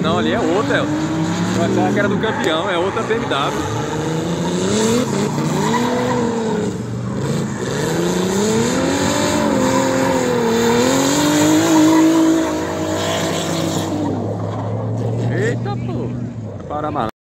não, ali é outra, Elton. Eu achava que era do campeão, é outra BMW. Eita, pô. Para,